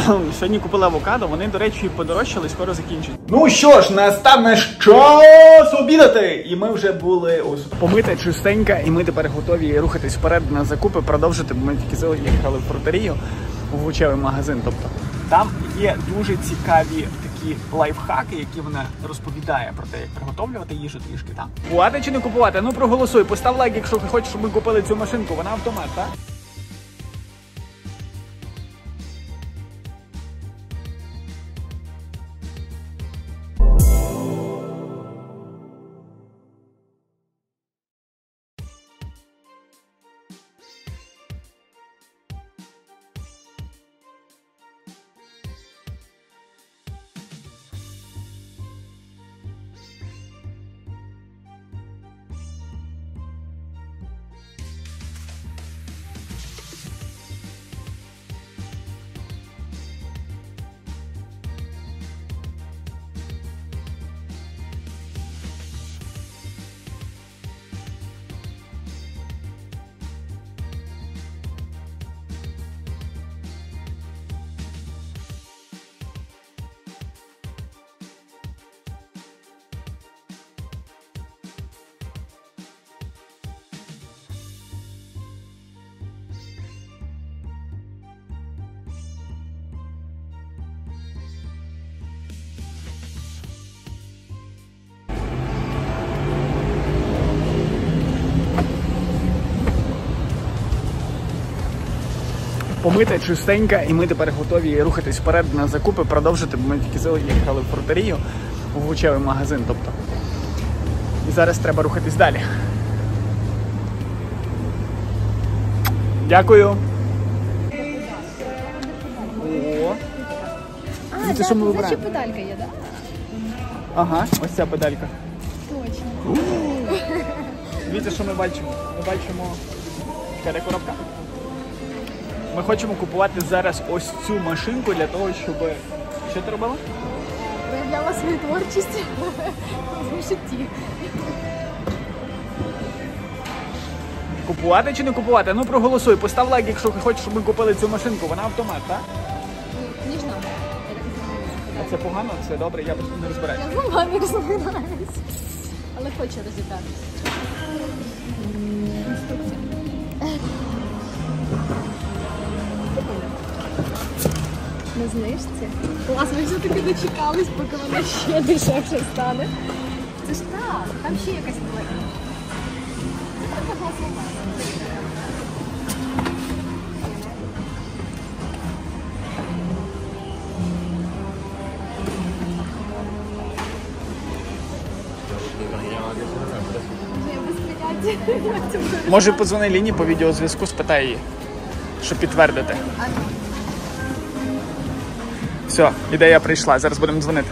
Сьогодні купили авокадо, вони, до речі, подорожчали, скоро закінчать. Ну що ж, настав наш час обідати! І ми вже були помита, чистенька, і ми тепер готові рухатись вперед на закупи, продовжити, бо ми тільки заїхали в фрутерію, в овочевий магазин. Тобто там є дуже цікаві такі лайфхаки, які вона розповідає про те, як приготовлювати їжу трішки там. Купувати чи не купувати? Ну проголосуй, постав лайк, якщо хочеш, щоб ми купили цю машинку, вона автомат, так? Помита, чистенька, і ми тепер готові рухатись вперед на закупи, продовжити, бо ми тільки заїхали в фрутерію, в овочевий магазин, тобто. І зараз треба рухатись далі. Дякую. О. Це що ми вибираємо? Це педалька є, так? Ага, ось ця педалька. Точно. Дивіться, що ми бачимо. Ми бачимо, яка коробка. Ми хочемо купувати зараз ось цю машинку для того, щоб... Що ти робила? Проявляла свою творчість в житті. Купувати чи не купувати? Ну проголосуй, постав лайк, якщо хочеш, щоб ми купили цю машинку. Вона автомат, так? Ніжна. А це погано, це добре, я просто не розбираюся. Я сама не розбираюсь. Але хочу розібратися. Інструкція. На знижці. Клас, ми все-таки дочекались, поки вона ще дешевше стане. Це ж так, там ще якась була. Це така класна. Може подзвони Ліні по відеозв'язку, спитай її, щоб підтвердити. Все, ідея прийшла, зараз будемо дзвонити.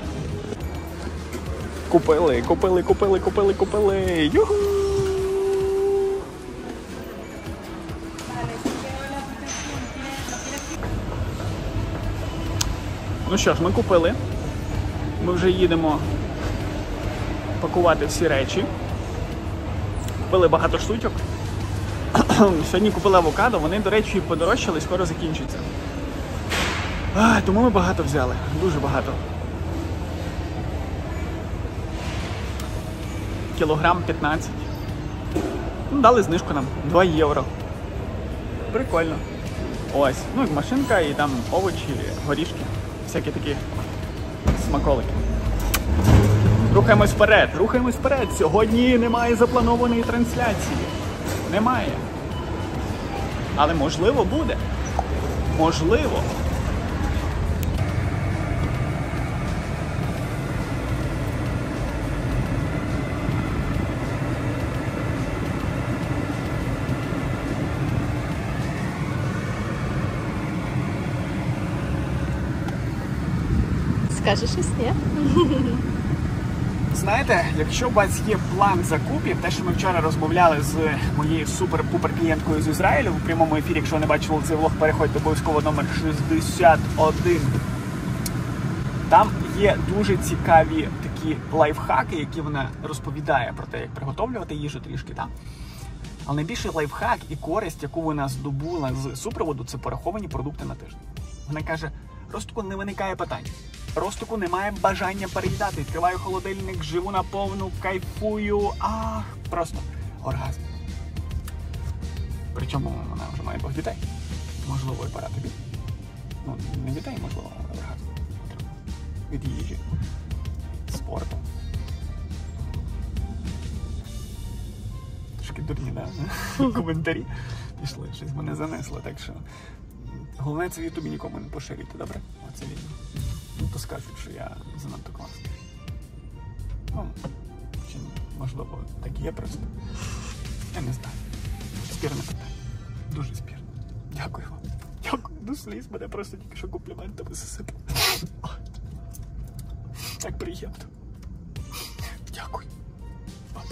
Купили. Юху! Ну що ж, ми купили. Ми вже їдемо пакувати всі речі. Купили багато штучок. Сьогодні купили авокадо, вони, до речі, подорожчали, скоро закінчаться. Тому ми багато взяли, дуже багато. Кілограм 15. Дали знижку нам, 2 євро. Прикольно. Ось, ну як машинка і там овочі, горішки, всякі такі смаколики. Рухаємось вперед. Сьогодні немає запланованої трансляції. Немає. Але можливо буде. Можливо. Скажеш щось, ні? Знаєте, якщо у вас є план закупів, те, що ми вчора розмовляли з моєю супер-пупер клієнткою з Ізраїлю у прямому ефірі, якщо ви не бачили цей влог, переходьте обов'язково номер 61. Там є дуже цікаві такі лайфхаки, які вона розповідає про те, як приготовлювати їжу трішки там. Але найбільший лайфхак і користь, яку вона здобула з супроводу, це пораховані продукти на тиждень. Вона каже, Ростику, не виникає питань. Ростику немає бажання переїдати. Відкриваю холодильник, живу наповну, кайфую. Ах, просто оргазм. Причому вона вже має 2 дітей. Можливо, і пора тобі. Ну, не дітей, можливо, але оргазм. Від їжі, спорту. Трошки дурні, да? Коментарі пішли, щось мене занесло, так що головне це в Ютубі нікому не поширюйте, добре? Оце відео. Ну, то скажуть, що я занадто класний. Ну, чи можливо так і є просто. Я не знаю. Спірне питання. Дуже спірне. Дякую вам. Дякую. До сліз. Мене просто тільки що компліментами засипали. Так приємно. Дякую. Па-па.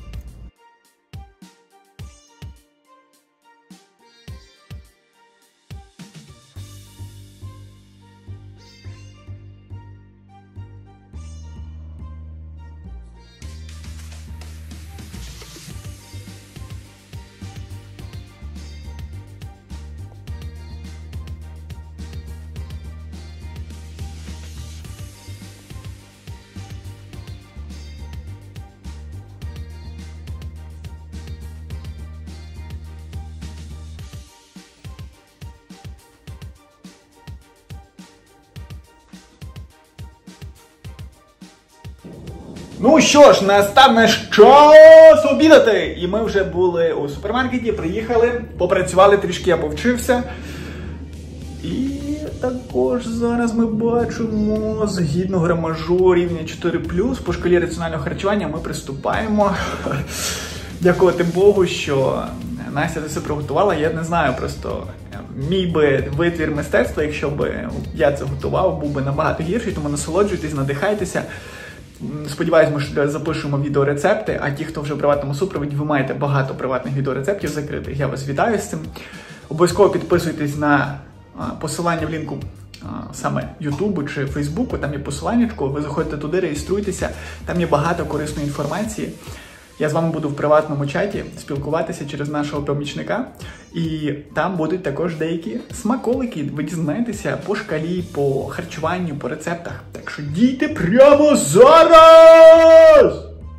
Ну що ж, настав наш час обідати! І ми вже були у супермаркеті, приїхали, попрацювали трішки, я повчився. І також зараз ми бачимо, згідно грамажу рівня 4+, по шкалі раціонального харчування ми приступаємо. Дякувати Богу, що Настя це все приготувала. Я не знаю, просто мій би витвір мистецтва, якщо б я це готував, був би набагато гірший, тому насолоджуйтесь, надихайтеся. Сподіваюсь, ми ще запишемо відеорецепти, а ті, хто вже в приватному супроводі, ви маєте багато приватних відеорецептів закритих. Я вас вітаю з цим. Обов'язково підписуйтесь на посилання в лінку саме Ютубу чи Фейсбуку, там є посиланнячко, ви заходите туди, реєструйтеся, там є багато корисної інформації. Я з вами буду в приватному чаті спілкуватися через нашого помічника, і там будуть також деякі смаколики, ви дізнаєтеся по шкалі, по харчуванню, по рецептах. Так що дійте прямо зараз!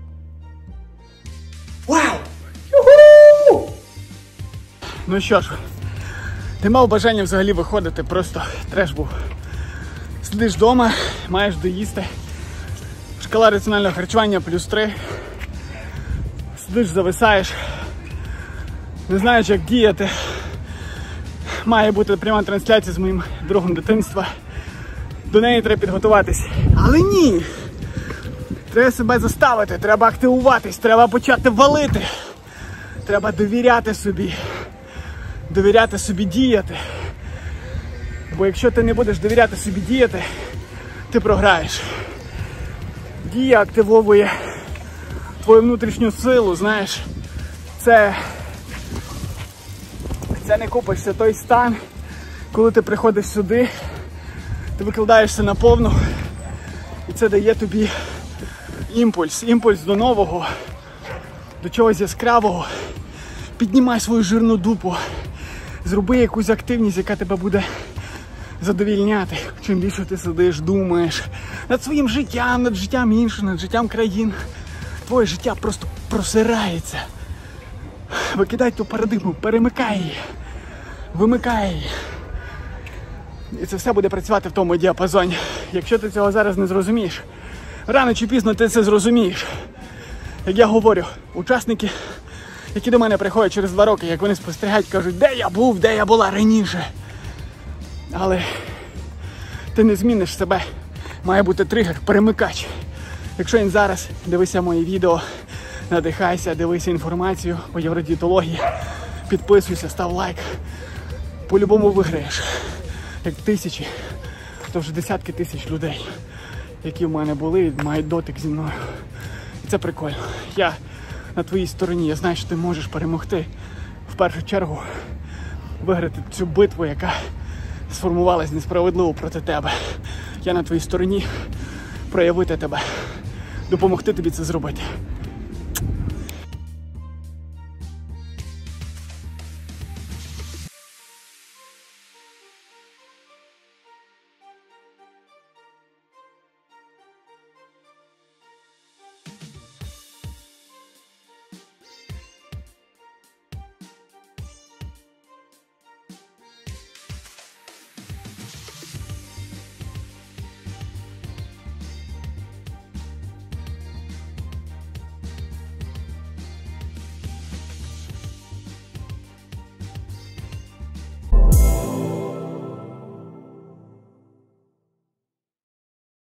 Вау! Юху! Ну що ж, ти мав бажання взагалі виходити, просто треш був. Сидиш вдома, маєш доїсти. Шкала раціонального харчування +3. Сидиш, зависаєш, не знаєш, як діяти. Має бути пряма трансляція з моїм другом дитинства. До неї треба підготуватись. Але ні! Треба себе заставити, треба активуватись, треба почати валити. Треба довіряти собі діяти. Бо якщо ти не будеш довіряти собі діяти, ти програєш. Дія активовує твою внутрішню силу, знаєш. Це не купиш, це той стан, коли ти приходиш сюди, ти викладаєшся наповну, і це дає тобі імпульс до нового, до чогось яскравого. Піднімай свою жирну дупу, зроби якусь активність, яка тебе буде задовільняти. Чим більше ти сидиш, думаєш над своїм життям, над життям інших, над життям країн, твоє життя просто просирається. Викидай ту парадигму, перемикай її, вимикай її. І це все буде працювати в тому діапазоні. Якщо ти цього зараз не зрозумієш, рано чи пізно ти це зрозумієш. Як я говорю, учасники, які до мене приходять через 2 роки, як вони спостерігають, кажуть, де я був, де я була раніше. Але ти не зміниш себе. Має бути тригер, перемикач. Якщо він зараз, дивися мої відео, надихайся, дивися інформацію по євродієтології, підписуйся, став лайк. По-любому виграєш. Як тисячі, то вже десятки тисяч людей, які в мене були, мають дотик зі мною. І це прикольно. Я на твоїй стороні, я знаю, що ти можеш перемогти. В першу чергу виграти цю битву, яка сформувалась несправедливо проти тебе. Я на твоїй стороні, проявити тебе, допомогти тобі це зробити.